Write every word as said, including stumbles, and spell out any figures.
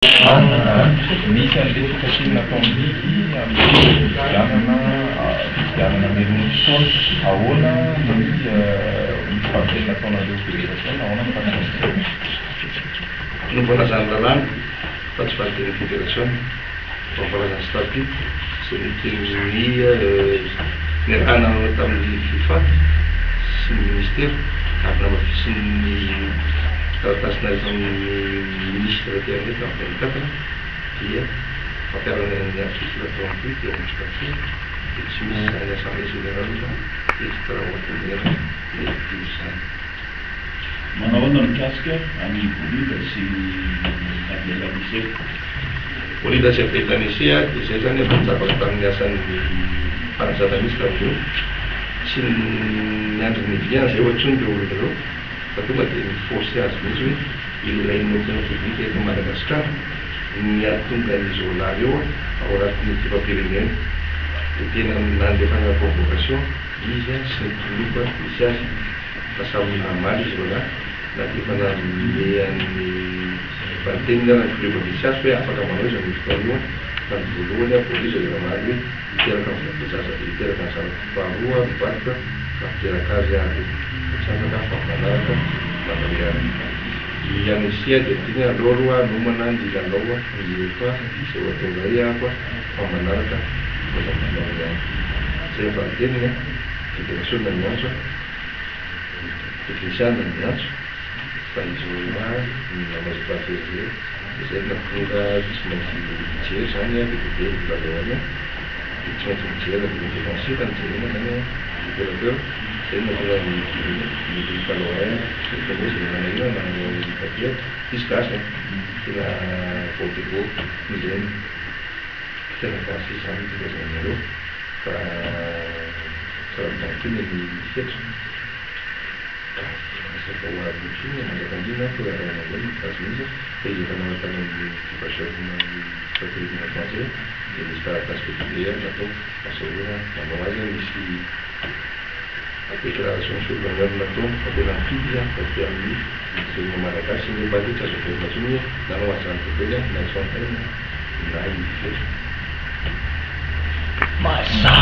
Misy an'ilay fitafiana natao amin'ny biby amin'ny fidianana fidianana manolona fotoana ahoana ny fampiasana nataonareo fédération ahoana ny fampiasana nombanazany lalàna fa tsy fahanteny fédération fampiasana stapi sy niteny niarahana tamin'ny FIFA sy ny ministère ary namafisin'ny taratasy narehefa amin'ny ministre ty aminay tamin'ny vingt-quatre dia fampiarana ny article trente-huit dia amin'ny stapi dia tsy misy zany assemblée générale dia tsy tara ohatranera mety izany. Manao ahoana mikasika amin'ny bolida sy avianisea bolida sy avianisea dia izay zany efa nizavaka tamin'ny asan'ny mpanazana misy tamin'ireo tsy niandry ny viana zay ohatrony reo olona reo fa tonga dia miforce azy mihitsy hoe ilain'ny opinion publique eto Madagasikara niatonga ny journal eo ao anatin'ny fifampirenena dia tena nandefana convocation izy a sy nitoloka misy azy fa samy namaly izy roa na dia efa namean'ny vantenina na nyfileva misy azy hoe afaka manao izy amin'ny fotoana io fa ny voalohany a police rehefa maly hoe miteraka mizaza dia miteraka ny zanako faharoa mivaroka fa miteraka azy ary mitsangana fa manaraka manao ary ianesia dia tina aloha nomana ndilanao efa izay ohatonga hoe ako fa manaraka manao ihany zay vantenina fédération na miantso technician na miantso fa izy oa namazopafezre izay natonga tsy maintsy mijery zany a dia be milalehany dia tsy maintsy mijery dia défensif nijerena zany opérateur zay natonga mitaloin tene zay manahina na papier izy gasy tena votego mizeny tena gasy zany tezanareo fa sarabantiny ny fetro saka oabotsiny mandrakandina toeranamany azimisy fa izy efa namatany amin'ny fipasavina fatorina français dia misy taratasy petier natao asahoana manao azy misy déclaration sur l'honneur natao fa tena mifidy fa ty amin'ny zay malagasy ny mbaty tsy azo informationy nanao azany tebely na isantaina na i fetro Mas